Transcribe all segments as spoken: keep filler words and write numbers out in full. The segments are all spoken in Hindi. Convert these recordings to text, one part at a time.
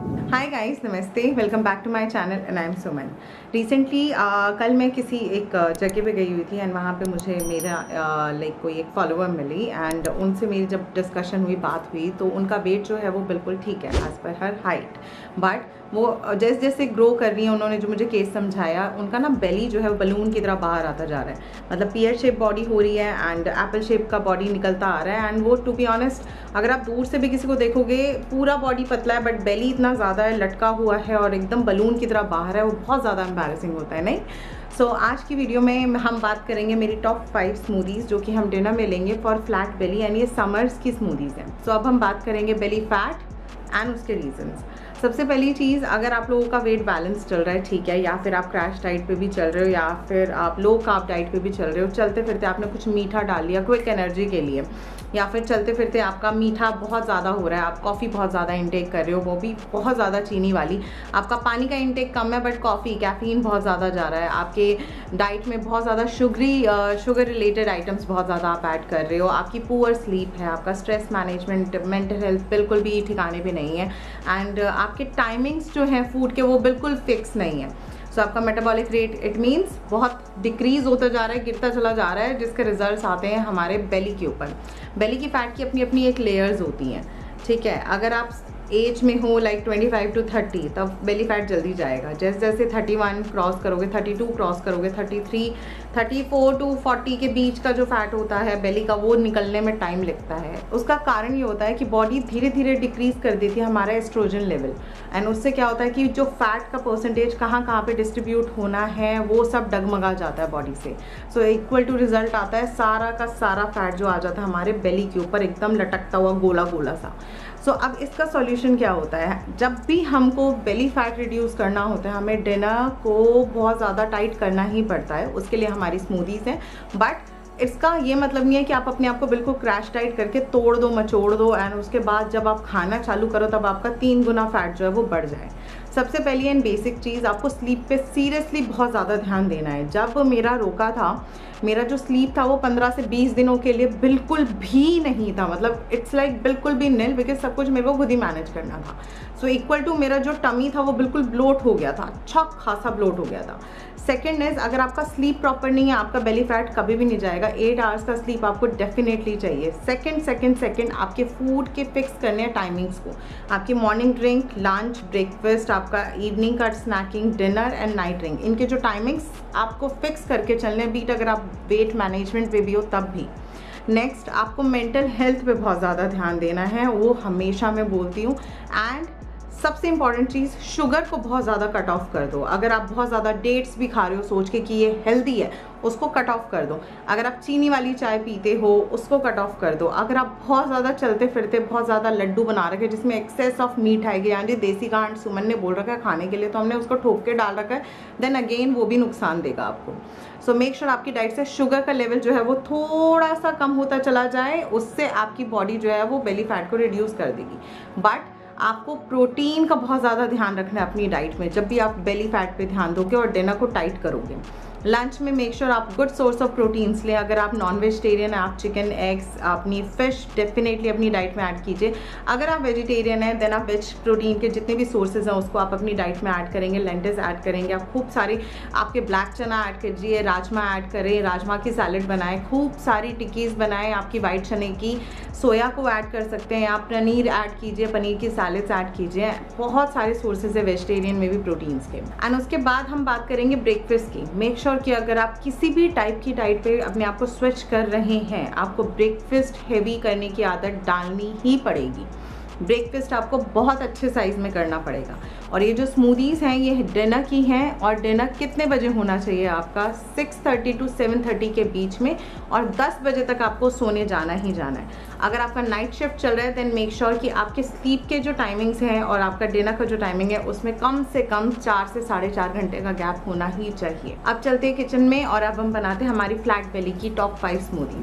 हाय गाइस, नमस्ते, welcome back to my channel and I am Suman. Recently कल मैं किसी एक जगह पे गई हुई थी एंड वहाँ पे मुझे मेरा लाइक uh, कोई एक फॉलोअर मिली एंड उनसे मेरी जब डिस्कशन हुई, बात हुई, तो उनका वेट जो है वो बिल्कुल ठीक है as per her height. But वो जैसे जैसे ग्रो कर रही है, उन्होंने जो मुझे केस समझाया, उनका ना बेली जो है वो बलून की तरह बाहर आता जा रहा है। मतलब पियर शेप बॉडी हो रही है एंड एप्पल शेप का बॉडी निकलता आ रहा है। एंड वो टू बी ऑनेस्ट, अगर आप दूर से भी किसी को देखोगे, पूरा बॉडी पतला है बट बेली इतना ज़्यादा है, लटका हुआ है और एकदम बलून की तरह बाहर है। वो बहुत ज़्यादा एम्बैरेसिंग होता है, नहीं? सो so, आज की वीडियो में हम बात करेंगे मेरी टॉप फाइव स्मूदीज़ जो कि हम डिनर में लेंगे फॉर फ्लैट बेली एंड ये समर्स की स्मूदीज़ हैं। सो so, अब हम बात करेंगे बेली फैट एंड उसके रीजंस। सबसे पहली चीज़, अगर आप लोगों का वेट बैलेंस चल रहा है, ठीक है, या फिर आप क्रैश डाइट पे भी चल रहे हो या फिर आप लो कार्ब डाइट पे भी चल रहे हो, चलते फिरते आपने कुछ मीठा डाल लिया क्विक एनर्जी के लिए, या फिर चलते फिरते आपका मीठा बहुत ज़्यादा हो रहा है, आप कॉफ़ी बहुत ज़्यादा इंटेक कर रहे हो, वो भी बहुत ज़्यादा चीनी वाली, आपका पानी का इंटेक कम है बट कॉफ़ी कैफीन बहुत ज़्यादा जा रहा है, आपके डाइट में बहुत ज़्यादा शुगरी शुगर रिलेटेड आइटम्स बहुत ज़्यादा आप ऐड कर रहे हो, आपकी पुअर स्लीप है, आपका स्ट्रेस मैनेजमेंट, मेंटल हेल्थ बिल्कुल भी ठिकाने पे नहीं है एंड आपके टाइमिंग्स जो हैं फूड के वो बिल्कुल फिक्स नहीं है। सो so, आपका मेटाबॉलिक रेट इट मीन्स बहुत डिक्रीज होता जा रहा है, गिरता चला जा रहा है, जिसके रिजल्ट्स आते हैं हमारे बेली के ऊपर। बेली की फैट की अपनी अपनी एक लेयर्स होती हैं, ठीक है। अगर आप एज में हो like twenty five to thirty, तब बेली फैट जल्दी जाएगा। जैसे जैसे थर्टी वन क्रॉस करोगे, थर्टी टू क्रॉस करोगे, thirty three, thirty four to forty के बीच का जो फैट होता है बेली का, वो निकलने में टाइम लगता है। उसका कारण ये होता है कि बॉडी धीरे धीरे डिक्रीज कर देती है हमारा एस्ट्रोजन लेवल एंड उससे क्या होता है कि जो फैट का परसेंटेज कहाँ कहाँ पे डिस्ट्रीब्यूट होना है वो सब डगमगा जाता है बॉडी से। सो इक्वल टू रिजल्ट आता है सारा का सारा फैट जो आ जाता है हमारे बेली के ऊपर, एकदम लटकता हुआ गोला गोला सा। सो so, अब इसका सॉल्यूशन क्या होता है? जब भी हमको बेली फैट रिड्यूस करना होता है, हमें डिनर को बहुत ज़्यादा टाइट करना ही पड़ता है, उसके लिए हमारी स्मूदीज़ हैं। बट इसका ये मतलब नहीं है कि आप अपने आप को बिल्कुल क्रैश डाइट करके तोड़ दो, मचोड़ दो एंड उसके बाद जब आप खाना चालू करो तब आपका तीन गुना फैट जो है वो बढ़ जाए। सबसे पहली एंड बेसिक चीज़, आपको स्लीप पे सीरियसली बहुत ज़्यादा ध्यान देना है। जब मेरा रोका था, मेरा जो स्लीप था वो पंद्रह से बीस दिनों के लिए बिल्कुल भी नहीं था, मतलब इट्स लाइक like बिल्कुल भी नील, बिकॉज सब कुछ मेरे को खुद ही मैनेज करना था। सो इक्वल टू मेरा जो टमी था वो बिल्कुल ब्लोट हो गया था, अच्छा खासा ब्लोट हो गया था। सेकेंड इज, अगर आपका स्लीप प्रॉपर नहीं है, आपका बेली फैट कभी भी नहीं जाएगा। एट आवर्स का स्लीप आपको डेफिनेटली चाहिए। सेकेंड सेकेंड सेकेंड आपके फूड के फिक्स करने हैं टाइमिंग्स को, आपकी मॉर्निंग ड्रिंक, लंच, ब्रेकफास्ट, आपका इवनिंग का snacking, dinner and night drink, इनके जो टाइमिंग्स आपको फिक्स करके चलने, बीट अगर आप वेट मैनेजमेंट पे भी हो तब भी। नेक्स्ट, आपको मेंटल हेल्थ पे बहुत ज़्यादा ध्यान देना है, वो हमेशा मैं बोलती हूँ। एंड सबसे इंपॉर्टेंट चीज़, शुगर को बहुत ज़्यादा कट ऑफ कर दो। अगर आप बहुत ज़्यादा डेट्स भी खा रहे हो सोच के कि ये हेल्दी है, उसको कट ऑफ कर दो। अगर आप चीनी वाली चाय पीते हो, उसको कट ऑफ कर दो। अगर आप बहुत ज़्यादा चलते फिरते बहुत ज़्यादा लड्डू बना रखे जिसमें एक्सेस ऑफ मीठ आएगी, यानी देसी गांठ सुमन ने बोल रखा है खाने के लिए तो हमने उसको ठोक के डाल रखा है, देन अगेन वो भी नुकसान देगा आपको। सो मेक श्योर आपकी डाइट से शुगर का लेवल जो है वो थोड़ा सा कम होता चला जाए, उससे आपकी बॉडी जो है वो बेली फैट को रिड्यूस कर देगी। बट आपको प्रोटीन का बहुत ज़्यादा ध्यान रखना है अपनी डाइट में जब भी आप बेली फैट पे ध्यान दोगे और डिनर को टाइट करोगे। लंच में मेक श्योर आप गुड सोर्स ऑफ प्रोटीन्स लें। अगर आप नॉन वेजिटेरियन हैं, आप चिकन, एग्स, अपनी फिश डेफिनेटली अपनी डाइट में ऐड कीजिए। अगर आप वेजिटेरियन हैं देन आप वेज प्रोटीन के जितने भी सोर्सेज हैं उसको आप अपनी डाइट में ऐड करेंगे। लेंटिल्स ऐड करेंगे, आप खूब सारी आपके ब्लैक चना ऐड कीजिए, राजमा ऐड करें, राजमा की सैलड बनाएं, खूब सारी टिक्कीज़ बनाएं आपकी वाइट चने की, सोया को ऐड कर सकते हैं, आप पनीर ऐड कीजिए, पनीर की सैलड्स ऐड कीजिए। बहुत सारे सोर्सेज है वेजिटेरियन में भी प्रोटीन्स के। एंड उसके बाद हम बात करेंगे ब्रेकफास्ट की। मेक श्योर कि अगर आप किसी भी टाइप की डाइट पे अपने आप को स्विच कर रहे हैं, आपको ब्रेकफास्ट हेवी करने की आदत डालनी ही पड़ेगी। ब्रेकफास्ट आपको बहुत अच्छे साइज में करना पड़ेगा। और ये जो स्मूदीज़ हैं ये डिनर की हैं, और डिनर कितने बजे होना चाहिए आपका? Six thirty to seven thirty के बीच में, और दस बजे तक आपको सोने जाना ही जाना है। अगर आपका नाइट शिफ्ट चल रहा है देन मेक श्योर कि आपके स्लीप के जो टाइमिंग्स हैं और आपका डिनर का जो टाइमिंग है उसमें कम से कम चार से साढ़े चार घंटे का गैप होना ही चाहिए। अब चलते हैं किचन में और अब हम बनाते हैं हमारी फ्लैट बेली की top five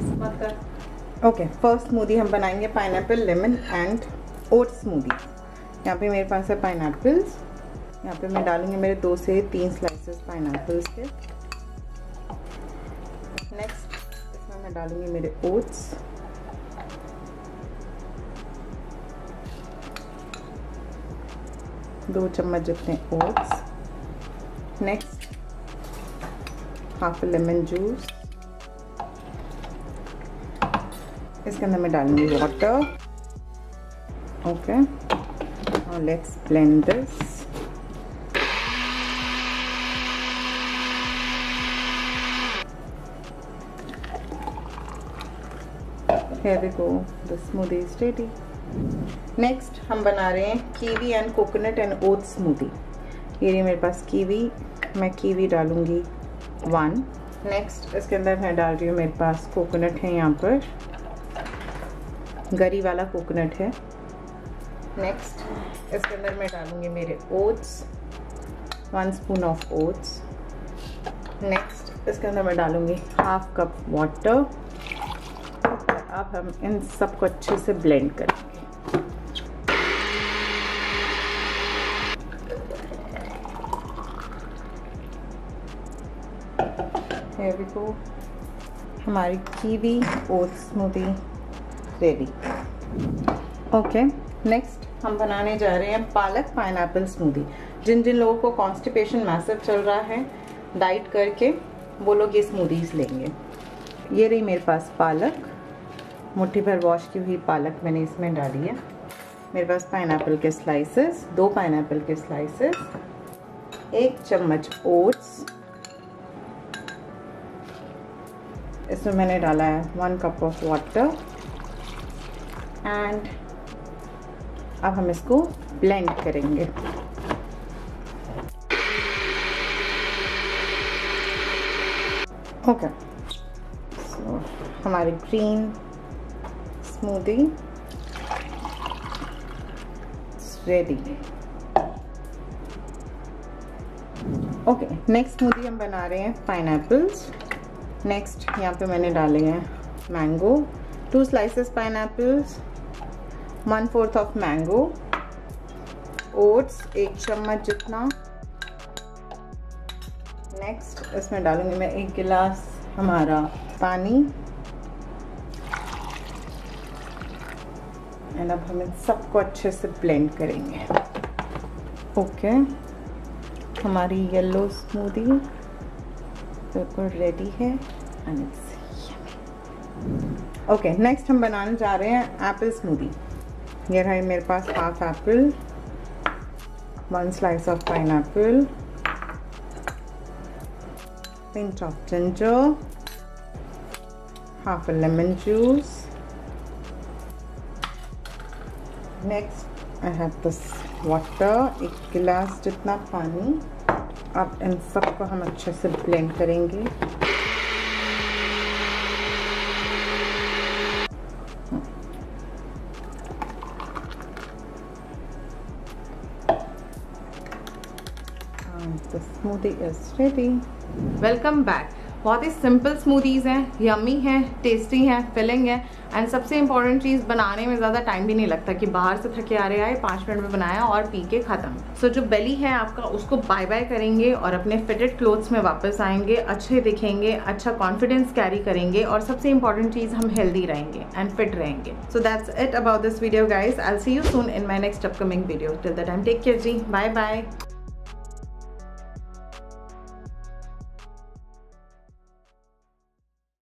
smoothies. Okay, first smoothie हम बनाएंगे pineapple, lemon and oat smoothie. यहाँ पे मेरे पास है पाइनएप्पल्स, यहाँ पे मैं डालूंगी मेरे दो से तीन स्लाइसेस पाइनएप्पल्स के। नेक्स्ट इसमें मैं डालूंगी मेरे ओट्स, दो चम्मच जितने oats. Next half lemon juice, इसके अंदर मैं डालूंगी वाटर। ओके, और let's blend this. Here we go, the smoothie is ready. Next हम बना रहे हैं kiwi and coconut and oat smoothie. ये रही मेरे पास कीवी, मैं कीवी डालूंगी वन। नेक्स्ट इसके अंदर मैं डाल रही हूँ, मेरे पास कोकोनट है, यहाँ पर गरी वाला कोकोनट है। नेक्स्ट इसके अंदर मैं डालूंगी मेरे oats, one spoon of oats. Next इसके अंदर मैं डालूंगी हाफ कप वाटर। अब हम इन सबको अच्छे से ब्लेंड करेंगे। Here we go, हमारी kiwi oat smoothie ready. Okay, next हम बनाने जा रहे हैं पालक पाइनएप्पल स्मूदी। जिन जिन लोगों को कॉन्स्टिपेशन मैसिव चल रहा है डाइट करके, वो लोग ये स्मूदीज लेंगे। ये रही मेरे पास पालक, मुट्ठी भर वॉश की हुई पालक मैंने इसमें डाली है। मेरे पास पाइनएप्पल के स्लाइसेस, दो पाइनएप्पल के स्लाइसेस, एक चम्मच ओट्स, इसमें मैंने डाला है one cup of water and अब हम इसको ब्लेंड करेंगे। ओके, सो हमारी green smoothie ready. Okay, next smoothie हम बना रहे हैं पाइनएप्पल्स। नेक्स्ट यहाँ पे मैंने डाले हैं mango, two slices pineapples, one fourth of mango, oats एक चम्मच जितना। नेक्स्ट इसमें डालूंगी मैं एक गिलास हमारा पानी एंड अब हम इन सबको अच्छे से ब्लेंड करेंगे। ओके, हमारी येलो स्मूदी बिल्कुल रेडी है and it's yummy. Okay, next हम बनाने जा रहे हैं एप्पल स्मूदी। ये है मेरे पास half apple, one slice of pineapple, pinch of ginger, half a lemon juice. Next I have this water, एक गिलास जितना पानी। अब इन सबको हम अच्छे से ब्लेंड करेंगे। And the smoothie is ready. Welcome back. बहुत ही सिंपल स्मूदीज़ हैं, यम्मी हैं, टेस्टी हैं, फिलिंग है एंड सबसे इम्पॉर्टेंट चीज़, बनाने में ज़्यादा टाइम भी नहीं लगता कि बाहर से थके आ रहे आए, पाँच मिनट में बनाया और पी के ख़त्म। सो so, जो बेली है आपका उसको बाय बाय करेंगे और अपने फिटेड क्लोथ्स में वापस आएंगे, अच्छे दिखेंगे, अच्छा कॉन्फिडेंस कैरी करेंगे और सबसे इंपॉर्टेंट चीज़ हम हेल्दी रहेंगे एंड फिट रहेंगे। So that's it about this video guys. I will see you soon in my next upcoming video. Till the time take care जी, बाय बाय।